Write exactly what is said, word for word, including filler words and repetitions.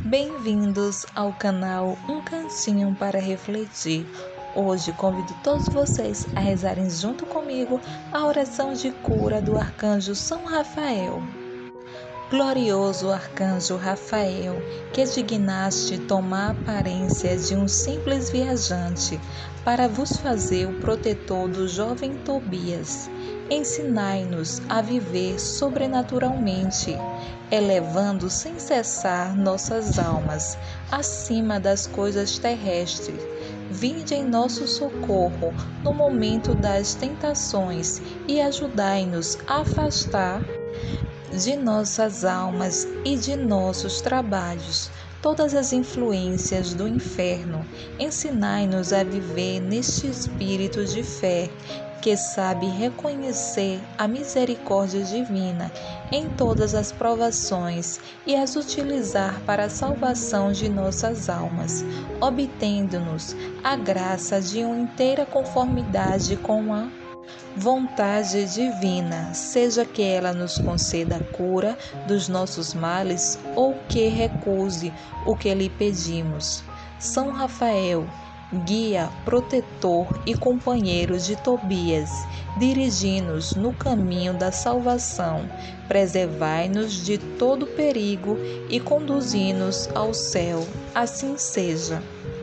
Bem-vindos ao canal Um Cantinho para Refletir. Hoje convido todos vocês a rezarem junto comigo a oração de cura do Arcanjo São Rafael. Glorioso Arcanjo Rafael, que dignaste tomar a aparência de um simples viajante para vos fazer o protetor do jovem Tobias, ensinai-nos a viver sobrenaturalmente, elevando sem cessar nossas almas acima das coisas terrestres. Vinde em nosso socorro no momento das tentações e ajudai-nos a afastar de nossas almas e de nossos trabalhos todas as influências do inferno. Ensinai-nos a viver neste espírito de fé que sabe reconhecer a misericórdia divina em todas as provações e as utilizar para a salvação de nossas almas, obtendo-nos a graça de uma inteira conformidade com a vontade divina, seja que ela nos conceda a cura dos nossos males ou que recuse o que lhe pedimos. São Rafael, guia, protetor e companheiro de Tobias, dirigi-nos no caminho da salvação, preservai-nos de todo perigo e conduzi-nos ao céu. Assim seja.